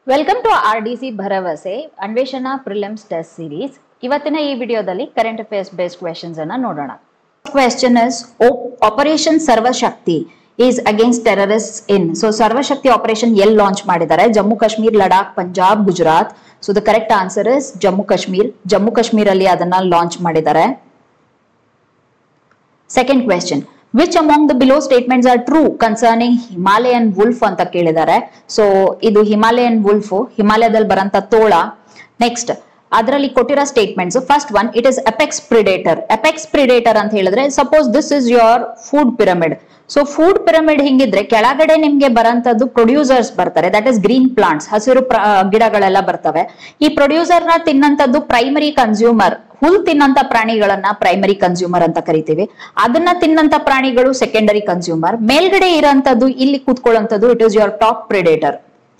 Welcome to RDC ಭರವಸೆ ಅನ್ವೇಷಣ prelims test series. ಇವತ್ತಿನ ಈ ವಿಡಿಯೋದಲ್ಲಿ ಕರೆಂಟ್ ಅಫೇರ್ಸ್ ಬೇಸ್ಡ್ ಕ್ವೆಶ್ಚನ್ಸ್ ಅನ್ನ ನೋಡೋಣ. Question is operation Sarvashakti is against terrorist in. So Sarvashakti operation ಎಲ್ಲಿ ಲಾಂಚ್ ಮಾಡಿದ್ದಾರೆ? Jammu Kashmir, Ladakh, Punjab, Gujarat. So the correct answer is Jammu Kashmir. Jammu Kashmir ಅಲ್ಲಿ ಅದನ್ನ ಲಾಂಚ್ ಮಾಡಿದ್ದಾರೆ. Second question, which among the below statements are true concerning Himalayan wolf ಅಂತ ಕೇಳಿದ್ದಾರೆ. So ಇದು ಹಿಮಾಲಯನ್ ವುಲ್ಫ್, ಹಿಮಾಲಯದಲ್ಲಿ ಬರಂತ ತೋಳ. Next ಅದರಲ್ಲಿ ಕೊಟ್ಟಿರೋ statements. First one, it is apex predator. Apex predator ಅಂತ ಹೇಳಿದ್ರೆ suppose this is your food pyramid. So food pyramid ಹಿಂಗಿದ್ರೆ ಕೆಳಗಡೆ ನಿಮ್ಗೆ ಬರಂತದ್ದು ಪ್ರೊಡ್ಯೂಸರ್ಸ್ ಬರ್ತಾರೆ, ದಟ್ ಇಸ್ ಗ್ರೀನ್ ಪ್ಲಾಂಟ್ಸ್, ಹಸಿರು ಗಿಡಗಳೆಲ್ಲ ಬರ್ತವೆ. ಈ ಪ್ರೊಡ್ಯೂಸರ್ ನ ತಿನ್ನಂತದ್ದು ಪ್ರೈಮರಿ ಕನ್ಸ್ಯೂಮರ್. ಹುಲ್ ತಿನ್ನಂತ ಪ್ರಾಣಿಗಳನ್ನ ಪ್ರೈಮರಿ ಕನ್ಸ್ಯೂಮರ್ ಅಂತ ಕರಿತೀವಿ. ಅದನ್ನ ತಿನ್ನಂತ ಪ್ರಾಣಿಗಳು ಸೆಕೆಂಡರಿ ಕನ್ಸ್ಯೂಮರ್. ಮೇಲ್ಗಡೆ ಇರೋಂಥದ್ದು ಇಲ್ಲಿ ಕೂತ್ಕೊಳ್ಳುವಂಥದ್ದು it is your top predator,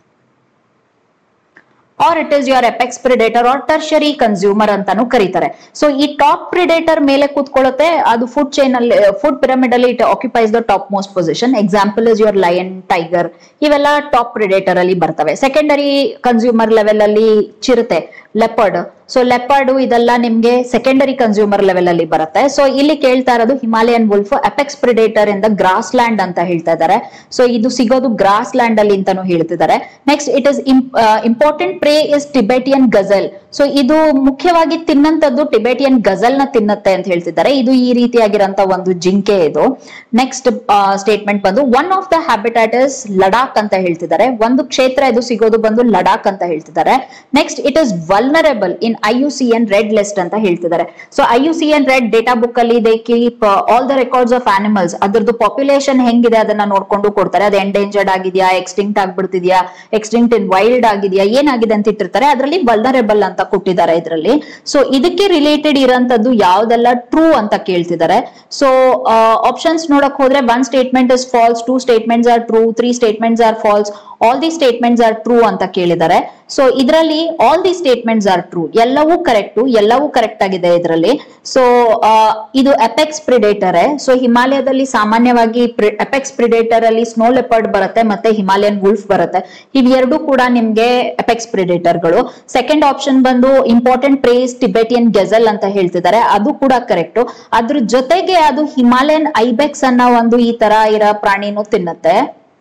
or it is your apex predator or tertiary consumer ಅಂತಾನು ಕರೀತಾರೆ. ಸೊ ಈ ಟಾಪ್ ಪ್ರಿಡೇಟರ್ ಮೇಲೆ ಕೂತ್ಕೊಳ್ಳುತ್ತೆ, ಅದು ಫುಡ್ ಚೈನ್ ಅಲ್ಲಿ, ಫುಡ್ ಪಿರಮಿಡ್ ಅಲ್ಲಿ it occupies the topmost position. Example is your lion, tiger, ಇವೆಲ್ಲ top predator ಅಲ್ಲಿ ಬರ್ತವೆ. ಸೆಕೆಂಡರಿ ಕನ್ಸ್ಯೂಮರ್ ಲೆವೆಲ್ ಅಲ್ಲಿ ಚಿರತೆ, ಲೆಪರ್ಡ್. ಸೊ ಲೆಪರ್ಡ್ ಇದೆಲ್ಲ ನಿಮ್ಗೆ ಸೆಕೆಂಡರಿ ಕನ್ಸ್ಯೂಮರ್ ಲೆವೆಲ್ ಅಲ್ಲಿ ಬರುತ್ತೆ. ಸೊ ಇಲ್ಲಿ ಕೇಳ್ತಾ ಇರೋದು Himalayan wolf apex predator in the grassland ಅಂತ ಹೇಳ್ತಾ ಇದ್ದಾರೆ. ಸೊ ಇದು ಸಿಗೋದು ಗ್ರಾಸ್ ಲ್ಯಾಂಡ್ ಅಲ್ಲಿ ಅಂತಾನು ಹೇಳ್ತಿದ್ದಾರೆ. Next it is important prey is Tibetan gazelle. So ಇದು ಮುಖ್ಯವಾಗಿ ತಿನ್ನಂತದ್ದು ಟಿಬೆಟಿಯನ್ ಗಜಲ್ ನ ತಿನ್ನತ್ತೆ ಅಂತ ಹೇಳ್ತಿದ್ದಾರೆ. ಇದು ಈ ರೀತಿಯಾಗಿರಂತ ಒಂದು ಜಿಂಕೆ ಇದು. ನೆಕ್ಸ್ಟ್ ಸ್ಟೇಟ್ಮೆಂಟ್ ಬಂದು one of the habitat is Ladakh ಅಂತ ಹೇಳ್ತಿದ್ದಾರೆ. ಒಂದು ಕ್ಷೇತ್ರ ಇದು ಸಿಗೋದು ಬಂದು ಲಡಾಖ್ ಅಂತ ಹೇಳ್ತಿದ್ದಾರೆ. Next it is vulnerable in IUCN red list ಅಂತ ಹೇಳ್ತಿದ್ದಾರೆ. So IUCN red data book ಅಲ್ಲಿ they keep all the records of animals. ಅದ್ರದ್ದು ಪಾಪ್ಯುಲೇಷನ್ ಹೆಂಗಿದೆ ಅದನ್ನ ನೋಡ್ಕೊಂಡು ಕೊಡ್ತಾರೆ. ಅದು ಎಂಡೇಂಜರ್ಡ್ ಆಗಿದೆಯಾ, ಎಕ್ಸ್ಟಿಂಕ್ಟ್ ಆಗ್ಬಿಡ್ತಿದ್ಯಾ, ಎಕ್ಸ್ಟಿಂಕ್ಟ್ ಇನ್ ವೈಲ್ಡ್ ಆಗಿದೆಯಾ, ಏನಾಗಿದೆ ಅಂತ ಇಟ್ಟಿರ್ತಾರೆ. ಅದರಲ್ಲಿ ವಲ್ನರೇಬಲ್ ಅಂತ ಕೊಟ್ಟಿದ್ದಾರೆ ಇದರಲ್ಲಿ. ಸೊ ಇದಕ್ಕೆ ರಿಲೇಟೆಡ್ ಇರೋಂಥದ್ದು ಯಾವ್ದೆಲ್ಲ ಟ್ರೂ ಅಂತ ಕೇಳ್ತಿದ್ದಾರೆ. ಸೊ ಆಪ್ಷನ್ಸ್ ನೋಡಕ್ ಹೋದ್ರೆ one statement is false, two statements are true, three statements are false, all the statements are true ಅಂತ ಕೇಳಿದ್ದಾರೆ. ಸೊ ಇದರಲ್ಲಿ all the statements are true, ಎಲ್ಲವೂ ಕರೆಕ್ಟ್, ಎಲ್ಲವೂ ಕರೆಕ್ಟ್ ಆಗಿದೆ ಇದರಲ್ಲಿ. ಸೊ ಇದು ಅಪೆಕ್ಸ್ ಪ್ರಿಡೇಟರ್. ಸೊ ಹಿಮಾಲಯದಲ್ಲಿ ಸಾಮಾನ್ಯವಾಗಿ ಅಪೆಕ್ಸ್ ಪ್ರಿಡೇಟರ್ ಅಲ್ಲಿ ಸ್ನೋ ಲೆಪರ್ಡ್ ಬರುತ್ತೆ ಮತ್ತೆ ಹಿಮಾಲಯನ್ ವುಲ್ಫ್ ಬರುತ್ತೆ. ಇವೆರಡು ಕೂಡ ನಿಮ್ಗೆ ಅಪೆಕ್ಸ್ ಪ್ರಿಡೇಟರ್ ಗಳು. ಸೆಕೆಂಡ್ ಆಪ್ಷನ್ ಬಂದು ಇಂಪಾರ್ಟೆಂಟ್ ಪ್ರೇಸ್ ಟಿಬೆಟಿಯನ್ ಗೆಜಲ್ ಅಂತ ಹೇಳ್ತಿದ್ದಾರೆ, ಅದು ಕೂಡ ಕರೆಕ್ಟ್. ಅದ್ರ ಜೊತೆಗೆ ಅದು ಹಿಮಾಲಯನ್ ಐಬೆಕ್ಸ್ ಅನ್ನೋ ಒಂದು ಈ ತರ ಇರೋ ಪ್ರಾಣಿನೂ ತಿನ್ನತ್ತೆ.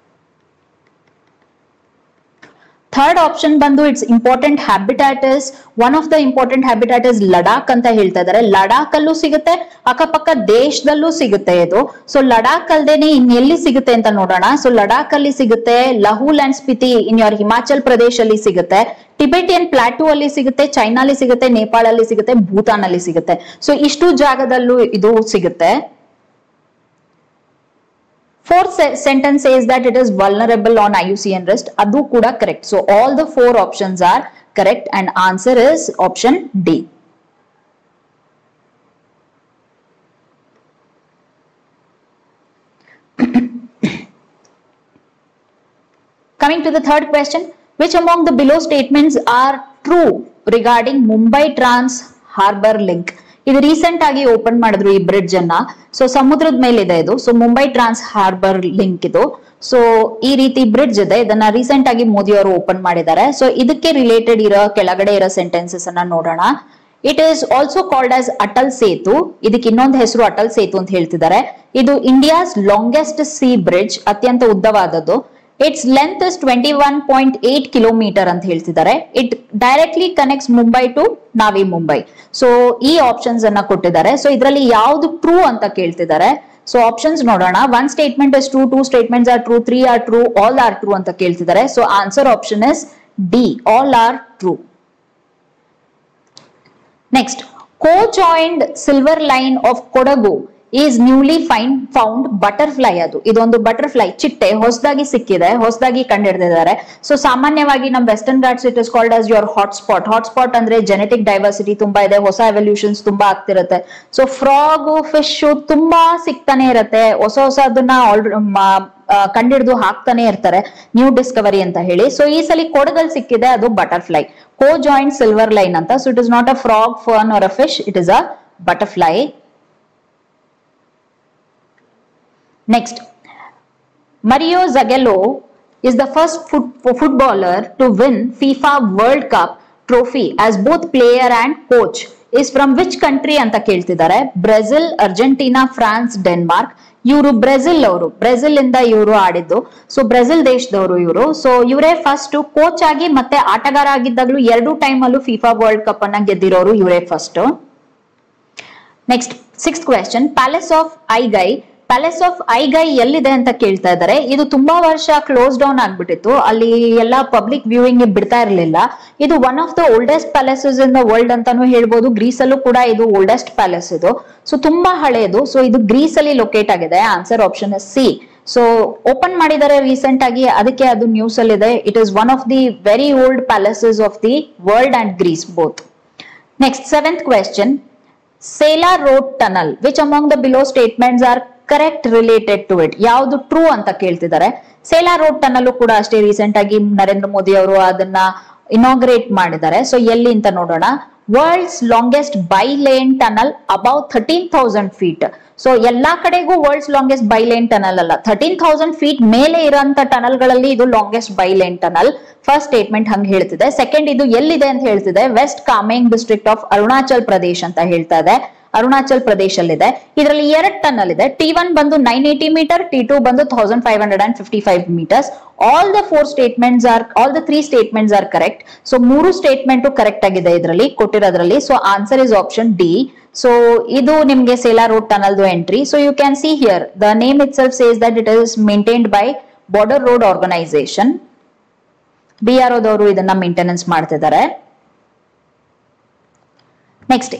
ಥರ್ಡ್ ಆಪ್ಷನ್ ಬಂದು it's important habitat one of the important habitat is Ladakh ಅಂತ ಹೇಳ್ತಾ ಇದ್ದಾರೆ. ಲಡಾಖ್ ಅಲ್ಲೂ ಸಿಗುತ್ತೆ, ಅಕ್ಕಪಕ್ಕ ದೇಶದಲ್ಲೂ ಸಿಗುತ್ತೆ ಇದು. ಸೊ ಲಡಾಖ್ ಅಲ್ದೇನೆ ಇನ್ನೆಲ್ಲಿ ಸಿಗುತ್ತೆ ಅಂತ ನೋಡೋಣ. ಸೊ ಲಡಾಖ್ ಅಲ್ಲಿ ಸಿಗುತ್ತೆ, Lahaul and Spiti in your Himachal Pradesh ಅಲ್ಲಿ ಸಿಗುತ್ತೆ, ಟಿಬೆಟಿಯನ್ ಪ್ಲಾಟೂ ಅಲ್ಲಿ ಸಿಗುತ್ತೆ, ಚೈನಾಲಿ ಸಿಗುತ್ತೆ, ನೇಪಾಳ ಅಲ್ಲಿ ಸಿಗುತ್ತೆ, ಭೂತಾನ್ ಅಲ್ಲಿ ಸಿಗುತ್ತೆ. ಸೊ ಇಷ್ಟು ಜಾಗದಲ್ಲೂ ಇದು ಸಿಗುತ್ತೆ. Fourth sentence says that it is vulnerable on IUCN list. Adu kuda correct. So all the four options are correct and answer is option D. Coming to the third question, which among the below statements are true regarding Mumbai Trans Harbour Link? ಇದು recent ಆಗಿ open ಮಾಡಿದ್ರು ಈ bridge ಅನ್ನ. So ಸಮುದ್ರದ ಮೇಲೆ ಇದೆ ಇದು. So Mumbai trans harbour link ಇದು. ಸೊ ಈ ರೀತಿ ಬ್ರಿಡ್ಜ್ ಇದೆ, ಇದನ್ನ ರೀಸೆಂಟ್ ಆಗಿ ಮೋದಿ ಅವರು ಓಪನ್ ಮಾಡಿದ್ದಾರೆ. ಸೊ ಇದಕ್ಕೆ ರಿಲೇಟೆಡ್ ಇರೋ ಕೆಳಗಡೆ ಇರೋ ಸೆಂಟೆನ್ಸಸ್ ಅನ್ನ ನೋಡೋಣ. It is also called as Atal Setu. ಇದಕ್ಕೆ ಇನ್ನೊಂದು ಹೆಸರು ಅಟಲ್ ಸೇತು ಅಂತ ಹೇಳ್ತಿದ್ದಾರೆ. ಇದು ಇಂಡಿಯಾಸ್ ಲಾಂಗೆಸ್ಟ್ ಸೀ ಬ್ರಿಡ್ಜ್, ಅತ್ಯಂತ ಉದ್ದವಾದದ್ದು. ಇಟ್ಸ್ ಲೆಂತ್ ಇಸ್ 21.8 ಕಿಲೋಮೀಟರ್ ಅಂತ ಹೇಳ್ತಿದ್ದಾರೆ. It directly connects Mumbai to Navi Mumbai. So ಈ ಆಪ್ಷನ್ಸ್ ಅನ್ನ ಕೊಟ್ಟಿದ್ದಾರೆ. ಸೊ ಇದರಲ್ಲಿ ಯಾವ್ದು ಟ್ರೂ ಅಂತ ಕೇಳ್ತಿದ್ದಾರೆ. ಸೊ ಆಪ್ಷನ್ಸ್ ನೋಡೋಣ. One statement is true, two statements are true, three are true, all are true ಅಂತ ಕೇಳ್ತಿದ್ದಾರೆ. So answer option is D, all are true. Next, co-joined silver line of Kodagu is newly found butterfly. ಅದು ಇದೊಂದು butterfly ಚಿಟ್ಟೆ ಹೊಸದಾಗಿ ಸಿಕ್ಕಿದೆ, ಹೊಸದಾಗಿ ಕಂಡಿಡಿದಿದ್ದಾರೆ. So ಸಾಮಾನ್ಯವಾಗಿ ನಮ್ಮ Western Ghats it is called as your hotspot. Hotspot ಅಂದ್ರೆ ಜೆನೆಟಿಕ್ ಡೈವರ್ಸಿಟಿ ತುಂಬಾ ಇದೆ, ಹೊಸ ಎವಲ್ಯೂಷನ್ಸ್ ತುಂಬಾ ಆಗ್ತಿರುತ್ತೆ. ಸೊ ಫ್ರಾಗ್, ಫಿಶ್ ತುಂಬಾ ಸಿಗ್ತಾನೆ ಇರುತ್ತೆ, ಹೊಸ ಹೊಸದನ್ನ ಕಂಡಿಡಿದು ಹಾಕ್ತಾನೆ ಇರ್ತಾರೆ, ನ್ಯೂ ಡಿಸ್ಕವರಿ ಅಂತ ಹೇಳಿ. ಸೊ ಈ ಸಲ ಕೊಡಗಲ್ ಸಿಕ್ಕಿದೆ, ಅದು ಬಟರ್ಫ್ಲೈ, co-joined silver line ಅಂತ. So it is not a frog, fern or a fish, it is a butterfly. Next, Mario Zagallo is the first footballer to win FIFA World Cup trophy as both player and coach is from which country ಅಂತ ಕೇಳ್ತಿದ್ದಾರೆ. Brazil, Argentina, France, Denmark. ಇವರು Brazil ಇಂದ ಇವರು ಆಡಿದ್ದು. So Brazil ದೇಶದವರು ಇವರು. So ಇವರೇ first coach ಆಗಿ ಮತ್ತೆ ಆಟಗಾರ ಆಗಿದ್ದಾಗಲೂ 2 ಟೈಮ್ ಅಲ್ಲೂ ಫಿಫಾ ವರ್ಲ್ಡ್ ಕಪ್ ಅನ್ನ ಗೆದ್ದಿರೋರು ಇವರೇ first. Next 6th question, palace of Aigai ಎಲ್ಲಿದೆ ಅಂತ ಕೇಳ್ತಾ ಇದ್ದಾರೆ. ಇದು ತುಂಬಾ ವರ್ಷ ಕ್ಲೋಸ್ ಡೌನ್ ಆಗ್ಬಿಟ್ಟಿತ್ತು, ಅಲ್ಲಿ ಎಲ್ಲ ಪಬ್ಲಿಕ್ ವ್ಯೂವಿಂಗ್ ಬಿಡ್ತಾ ಇರಲಿಲ್ಲ. ಇದು one of the oldest palaces in the world ಅಂತಾನು ಹೇಳ್ಬೋದು. ಗ್ರೀಸ್ ಅಲ್ಲೂ ಕೂಡ ಇದು ಓಲ್ಡೆಸ್ಟ್ ಪ್ಯಾಲೇಸ್ ಇದು. ಸೊ ತುಂಬಾ ಹಳೆಯದು. ಸೊ ಇದು ಗ್ರೀಸ್ ಅಲ್ಲಿ ಲೊಕೇಟ್ ಆಗಿದೆ. Answer option is C. So open ಮಾಡಿದ್ದಾರೆ ರೀಸೆಂಟ್ ಆಗಿ, ಅದಕ್ಕೆ ಅದು ನ್ಯೂಸ್ ಅಲ್ಲಿ ಇದೆ. It is one of the very old palaces of the world and Greece both. Next 7th question, Sela road tunnel which among the below statements are correct related to it? ಯಾವುದು true ಅಂತ ಕೇಳ್ತಿದ್ದಾರೆ. Sela road tunnel ಕೂಡ ಅಷ್ಟೇ recent ಆಗಿ ನರೇಂದ್ರ ಮೋದಿ ಅವರು ಅದನ್ನ inaugurate ಮಾಡಿದ್ದಾರೆ. So ಎಲ್ಲಿ ಅಂತ ನೋಡೋಣ. World's longest bi lane tunnel above 13,000 feet. So ಎಲ್ಲಾ ಕಡೆಗೂ world's longest bi lane tunnel ಅಲ್ಲ, 13,000 feet ಮೇಲೆ ಇರೋಂತ ಟನಲ್ ಗಳಲ್ಲಿ ಇದು longest bi lane tunnel. First statement ಹಂಗೆ ಹೇಳ್ತಿದೆ. ಸೆಕೆಂಡ್, ಇದು ಎಲ್ಲಿದೆ ಅಂತ ಹೇಳ್ತಿದೆ. West Kameng district of Arunachal Pradesh ಅಂತ ಹೇಳ್ತಾ ಇದೆ. ಅರುಣಾಚಲ್ ಪ್ರದೇಶಲ್ಲಿದೆ. ಇದರಲ್ಲಿ 2 ಟನಲ್ ಇದೆ. T1 ಬಂದು 980 ಮೀಟರ್, T2 ಬಂದು 1555 meters. All the 3 statements are correct. So 3 statement correct ಆಗಿದೆ ಇದರಲ್ಲಿ ಕೊಟ್ಟಿರೋದ್ರಲ್ಲಿ. So answer is option D. So ಇದು ನಿಮ್ಗೆ Sela road tunnel entry. So you can see here the name itself says that it is maintained by Border Road Organisation. BRO ದವರು ಇದನ್ನ maintenance ಮಾಡ್ತಿದ್ದಾರೆ. Next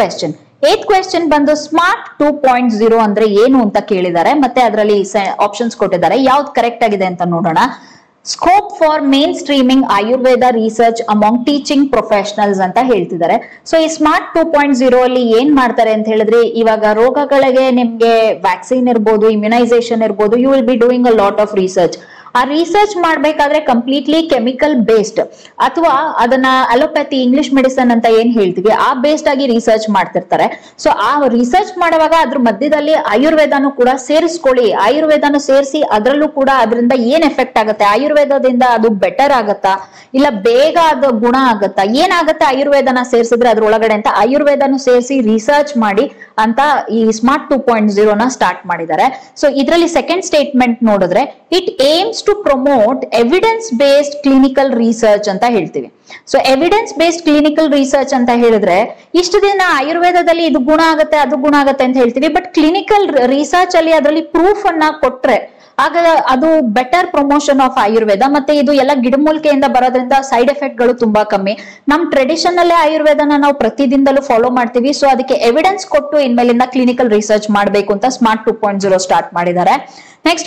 8th question ಬಂದು smart 2.0 ಅಂದ್ರೆ ಏನು ಅಂತ ಕೇಳಿದ್ದಾರೆ. ಮತ್ತೆ ಅದರಲ್ಲಿ ಆಪ್ಷನ್ಸ್ ಕೊಟ್ಟಿದ್ದಾರೆ. ಯಾವ್ದು ಕರೆಕ್ಟ್ ಆಗಿದೆ ಅಂತ ನೋಡೋಣ. Scope for mainstreaming Ayurveda research among teaching professionals ಅಂತ ಹೇಳ್ತಿದ್ದಾರೆ. ಸೊ ಈ ಸ್ಮಾರ್ಟ್ 2.0 ಅಲ್ಲಿ ಏನ್ ಮಾಡ್ತಾರೆ ಅಂತ ಹೇಳಿದ್ರೆ, ಇವಾಗ ರೋಗಗಳಿಗೆ ನಿಮ್ಗೆ ವ್ಯಾಕ್ಸಿನ್ ಇರ್ಬೋದು, ಇಮ್ಯುನೈಸೇಷನ್ ಇರ್ಬೋದು, you will be doing a lot of research. ಆ ರಿಸರ್ಚ್ ಮಾಡ್ಬೇಕಾದ್ರೆ ಕಂಪ್ಲೀಟ್ಲಿ ಕೆಮಿಕಲ್ ಬೇಸ್ಡ್ ಅಥವಾ ಅದನ್ನ ಅಲೋಪ್ಯಾಥಿ ಇಂಗ್ಲಿಷ್ ಮೆಡಿಸನ್ ಅಂತ ಏನ್ ಹೇಳ್ತೀವಿ ಆ ಬೇಸ್ಡ್ ಆಗಿ ರಿಸರ್ಚ್ ಮಾಡ್ತಿರ್ತಾರೆ. ಸೊ ಆ ರಿಸರ್ಚ್ ಮಾಡುವಾಗ ಅದ್ರ ಮಧ್ಯದಲ್ಲಿ ಆಯುರ್ವೇದನು ಕೂಡ ಸೇರಿಸ್ಕೊಳ್ಳಿ. ಆಯುರ್ವೇದನು ಸೇರಿಸಿ ಅದರಲ್ಲೂ ಕೂಡ ಅದರಿಂದ ಏನ್ ಎಫೆಕ್ಟ್ ಆಗುತ್ತೆ, ಆಯುರ್ವೇದದಿಂದ ಅದು ಬೆಟರ್ ಆಗತ್ತಾ ಇಲ್ಲ ಬೇಗ ಅದು ಗುಣ ಆಗತ್ತಾ, ಏನಾಗತ್ತೆ ಆಯುರ್ವೇದನ ಸೇರಿಸಿದ್ರೆ ಅದ್ರೊಳಗಡೆ ಅಂತ ಆಯುರ್ವೇದನು ಸೇರಿಸಿ ರಿಸರ್ಚ್ ಮಾಡಿ ಅಂತ ಈ ಸ್ಮಾರ್ಟ್ 2.0 ನ ಸ್ಟಾರ್ಟ್ ಮಾಡಿದ್ದಾರೆ. ಸೊ ಇದರಲ್ಲಿ ಸೆಕೆಂಡ್ ಸ್ಟೇಟ್ಮೆಂಟ್ ನೋಡಿದ್ರೆ it aims to promote evidence based clinical research ಅಂತ ಹೇಳ್ತೀವಿ. So evidence based clinical research ಅಂತ ಹೇಳಿದ್ರೆ ಇಷ್ಟು ದಿನ ಆಯುರ್ವೇದದಲ್ಲಿ ಇದು ಗುಣ ಆಗತ್ತೆ ಅದು ಗುಣ ಆಗತ್ತೆ ಅಂತ ಹೇಳ್ತೀವಿ. ಬಟ್ ಕ್ಲಿನಿಕಲ್ ರಿಸರ್ಚ್ ಅಲ್ಲಿ ಅದರಲ್ಲಿ ಪ್ರೂಫ್ ಅನ್ನ ಕೊಟ್ರೆ ಆಗ ಅದು ಬೆಟರ್ ಪ್ರಮೋಷನ್ ಆಫ್ ಆಯುರ್ವೇದ. ಮತ್ತೆ ಇದು ಎಲ್ಲ ಗಿಡಮೂಲಿಕೆಯಿಂದ ಬರೋದ್ರಿಂದ ಸೈಡ್ ಎಫೆಕ್ಟ್ ಗಳು ತುಂಬಾ ಕಮ್ಮಿ. ನಮ್ ಟ್ರೆಡಿಷನ್ ಅಲ್ಲೇ ಆಯುರ್ವೇದನ ನಾವು ಪ್ರತಿದಿನದಲ್ಲೂ ಫಾಲೋ ಮಾಡ್ತೀವಿ. ಸೊ ಅದಕ್ಕೆ ಎವಿಡೆನ್ಸ್ ಕೊಟ್ಟು ಇನ್ಮೇಲಿಂದ ಕ್ಲಿನಿಕಲ್ ರಿಸರ್ಚ್ ಮಾಡಬೇಕು ಅಂತ ಸ್ಮಾರ್ಟ್ 2.0 ಸ್ಟಾರ್ಟ್ ಮಾಡಿದ್ದಾರೆ. ನೆಕ್ಸ್ಟ್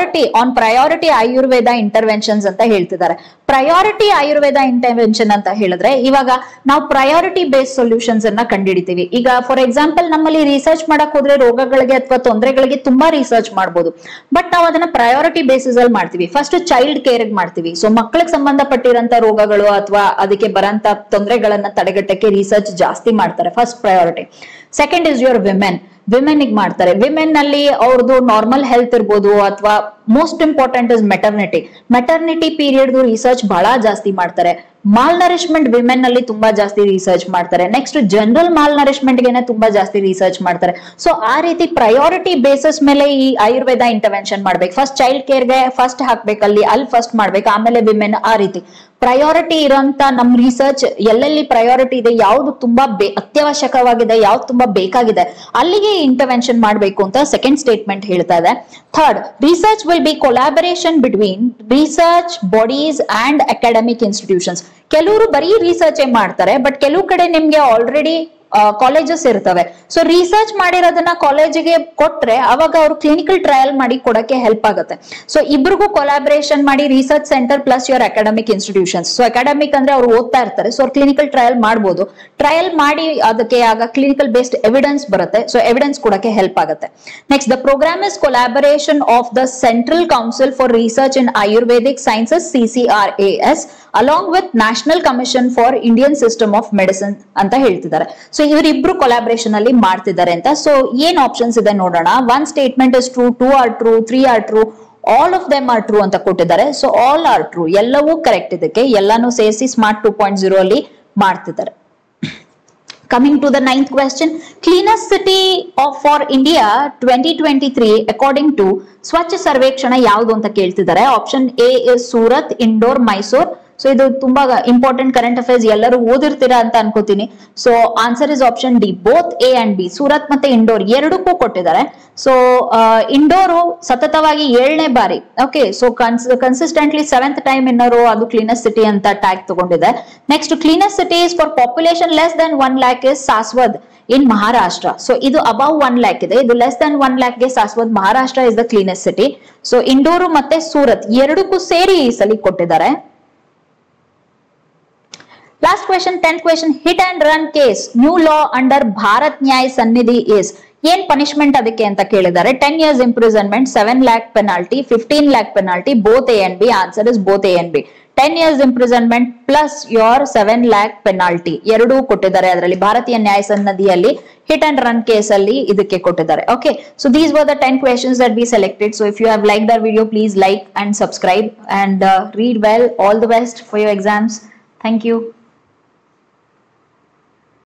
ಪ್ರಯಾರಿಟಿ ಆಯುರ್ವೇದ ಇಂಟರ್ವೆನ್ಷನ್ಸ್ ಅಂತ ಹೇಳ್ತಿದ್ದಾರೆ. ಪ್ರಯಾರಿಟಿ ಆಯುರ್ವೇದ ಇಂಟರ್ವೆನ್ಷನ್ ಅಂತ ಹೇಳಿದ್ರೆ ಇವಾಗ ನಾವು ಪ್ರಯಾರಿಟಿ ಬೇಸ್ಡ್ ಸೊಲ್ಯೂಷನ್ಸ್ ಅನ್ನ ಕಂಡುಹಿಡಿತೀವಿ. ಈಗ ಫಾರ್ ಎಕ್ಸಾಂಪಲ್ ನಮ್ಮಲ್ಲಿ ರಿಸರ್ಚ್ ಮಾಡಕ್ ಹೋದ್ರೆ ರೋಗಗಳಿಗೆ ಅಥವಾ ತೊಂದರೆಗಳಿಗೆ ತುಂಬಾ ರಿಸರ್ಚ್ ಮಾಡಬಹುದು. ಬಟ್ ನಾವು ಅದನ್ನ ಪ್ರಯಾರಿಟಿ ಬೇಸಿಸ್ ಅಲ್ಲಿ ಮಾಡ್ತೀವಿ. ಫಸ್ಟ್ ಚೈಲ್ಡ್ ಕೇರ್ ಮಾಡ್ತೀವಿ. ಸೊ ಮಕ್ಕಳಿಗೆ ಸಂಬಂಧಪಟ್ಟಿರಂತ ರೋಗಗಳು ಅಥವಾ ಅದಕ್ಕೆ ಬರಂತ ತೊಂದರೆಗಳನ್ನ ತಡೆಗಟ್ಟಕ್ಕೆ ರಿಸರ್ಚ್ ಜಾಸ್ತಿ ಮಾಡ್ತಾರೆ. First priority. Second is your women ಗೆ ಮಾಡ್ತಾರೆ. ವಿಮೆನ್ ನಲ್ಲಿ ಅವ್ರದ್ದು ನಾರ್ಮಲ್ ಹೆಲ್ತ್ ಇರ್ಬೋದು ಅಥವಾ most important is maternity period research ಬಹಳ ಜಾಸ್ತಿ ಮಾಡ್ತಾರೆ. ಮಾಲ್ ನರಿಶ್ಮೆಂಟ್ ವಿಮೆನ್ ನಲ್ಲಿ ತುಂಬಾ ಜಾಸ್ತಿ ರಿಸರ್ಚ್ ಮಾಡ್ತಾರೆ. ನೆಕ್ಸ್ಟ್ ಜನರಲ್ ಮಾಲ್ ನರಿಶ್ಮೆಂಟ್ ಗೆನೆ ತುಂಬಾ ಜಾಸ್ತಿ ರಿಸರ್ಚ್ ಮಾಡ್ತಾರೆ. ಸೊ ಆ ರೀತಿ ಪ್ರಯಾರಿಟಿ ಬೇಸಿಸ್ ಮೇಲೆ ಈ ಆಯುರ್ವೇದ ಇಂಟರ್ವೆನ್ಷನ್ ಮಾಡ್ಬೇಕು. ಫಸ್ಟ್ ಚೈಲ್ಡ್ ಕೇರ್ಗೆ ಫಸ್ಟ್ ಹಾಕ್ಬೇಕು, ಅಲ್ಲಿ ಫಸ್ಟ್ ಮಾಡ್ಬೇಕು, ಆಮೇಲೆ ವಿಮೆನ್. ಆ ರೀತಿ ಪ್ರಯಾರಿಟಿ ಇರೋಂತ ನಮ್ ರಿಸರ್ಚ್ ಎಲ್ಲೆಲ್ಲಿ ಪ್ರಯಾರಿಟಿ ಇದೆ, ಯಾವ್ದು ತುಂಬಾ ಅತ್ಯವಶ್ಯಕವಾಗಿದೆ, ಯಾವ್ದು ತುಂಬಾ ಬೇಕಾಗಿದೆ ಅಲ್ಲಿಗೆ ಇಂಟರ್ವೆನ್ಷನ್ ಮಾಡ್ಬೇಕು ಅಂತ ಸೆಕೆಂಡ್ ಸ್ಟೇಟ್ಮೆಂಟ್ ಹೇಳ್ತಾ ಇದೆ. Third, research will be collaboration between research bodies and academic institutions. ಕೆಲವರು ಬರೀ ರಿಸರ್ಚ್ ಮಾಡ್ತಾರೆ, ಬಟ್ ಕೆಲವು ಕಡೆ ನಿಮ್ಗೆ ಆಲ್ರೆಡಿ ಕಾಲೇಜಸ್ ಇರ್ತವೆ. ಸೊ ರಿಸರ್ಚ್ ಮಾಡಿರೋದನ್ನ ಕಾಲೇಜಿಗೆ ಕೊಟ್ರೆ ಅವಾಗ ಅವರು ಕ್ಲಿನಿಕಲ್ ಟ್ರಯಲ್ ಮಾಡಿ ಕೊಡಕ್ಕೆ ಹೆಲ್ಪ್ ಆಗುತ್ತೆ. ಸೊ ಇಬ್ರಿಗೂ ಕೊಲಾಬರೇಷನ್ ಮಾಡಿ research centre plus your academic institutions. So academic ಅಂದ್ರೆ ಅವ್ರು ಓದ್ತಾ ಇರ್ತಾರೆ. ಸೊ ಅವ್ರು ಕ್ಲಿನಿಕಲ್ ಟ್ರಯಲ್ ಮಾಡಬಹುದು. ಟ್ರಯಲ್ ಮಾಡಿ ಅದಕ್ಕೆ ಆಗ ಕ್ಲಿನಿಕಲ್ ಬೇಸ್ಡ್ ಎವಿಡೆನ್ಸ್ ಬರುತ್ತೆ. ಸೊ ಎವಿಡೆನ್ಸ್ ಕೊಡಕ್ಕೆ ಹೆಲ್ಪ್ ಆಗುತ್ತೆ. Next, the programme is collaboration of the Central Council for Research in Ayurvedic Sciences CCRAS along with National Commission for Indian System of Medicine ಅಂತ ಹೇಳ್ತಿದ್ದಾರೆ. So ಇವರಿಬ್ರು collaboration ಅಲ್ಲಿ ಮಾಡ್ತಿದ್ದಾರೆ ಅಂತ. So ಏನ್ ಆಪ್ಷನ್ಸ್ ಇದೆ ನೋಡೋಣ. 1 statement is true, 2 are true, 3 are true, all of them are true ಅಂತ ಕೊಟ್ಟಿದ್ದಾರೆ. ಸೊ ಆಲ್ ಆರ್ ಟ್ರೂ, ಎಲ್ಲವೂ ಕರೆಕ್ಟ್. ಇದಕ್ಕೆ ಎಲ್ಲಾನು ಸೇರಿಸಿ ಸ್ಮಾರ್ಟ್ 2.0 ಅಲ್ಲಿ ಮಾಡ್ತಿದ್ದಾರೆ. Coming to the 9th question, cleanest city for India 2023 according to Swachh Survekshan ಯಾವುದು ಅಂತ ಕೇಳ್ತಿದ್ದಾರೆ. Option A is Surat, Indore, Mysore. So ಇದು ತುಂಬಾ ಇಂಪಾರ್ಟೆಂಟ್ ಕರೆಂಟ್ ಅಫೇರ್ಸ್, ಎಲ್ಲರೂ ಓದಿರ್ತೀರಾ ಅಂತ ಅನ್ಕೋತೀನಿ. So answer is option D, both A and B. Surat ಮತ್ತೆ ಇಂಡೋರ್ ಎರಡಕ್ಕೂ ಕೊಟ್ಟಿದ್ದಾರೆ. ಸೊ ಇಂಡೋರು ಸತತವಾಗಿ 7ನೇ ಬಾರಿ, okay, so consistently 7th time ಇನ್ನೋರು ಅದು ಕ್ಲೀನೆಸ್ಟ್ ಸಿಟಿ ಅಂತ ಟ್ಯಾಗ್ ತಗೊಂಡಿದೆ. Next cleanest cities for population less than 1 lakh is Saswad in Maharashtra. So ಇದು ಅಬೌವ್ 1 lakh ಇದೆ, ಇದು ಲೆಸ್ ದನ್ 1 lakh ಗೆ Saswad Maharashtra is the cleanest city. So Indore ಮತ್ತೆ ಸೂರತ್ ಎರಡಕ್ಕೂ ಸೇರಿ ಈ ಸಲ ಕೊಟ್ಟಿದ್ದಾರೆ. Last question, 10th question, hit and run case, new law under Bharat ನ್ಯಾಯ್ ಸನ್ನಿಧಿ is. ಏನ್ ಪನಿಷ್ಮೆಂಟ್ ಅದಕ್ಕೆ ಅಂತ ಕೇಳಿದ್ದಾರೆ. 10 years imprisonment, 7 lakh penalty, 15 lakh penalty, both A and B. Answer is both A and B. 10 years imprisonment plus your 7 lakh penalty ಎರಡೂ ಕೊಟ್ಟಿದ್ದಾರೆ. ಅದರಲ್ಲಿ ಭಾರತೀಯ ನ್ಯಾಯ ಸನ್ನದಿಯಲ್ಲಿ hit and run case ಅಲ್ಲಿ ಇದಕ್ಕೆ ಕೊಟ್ಟಿದ್ದಾರೆ. Okay, so these were the 10 questions that we selected. So if you have liked our video, please like and subscribe and read well. All the best for your exams. Thank you.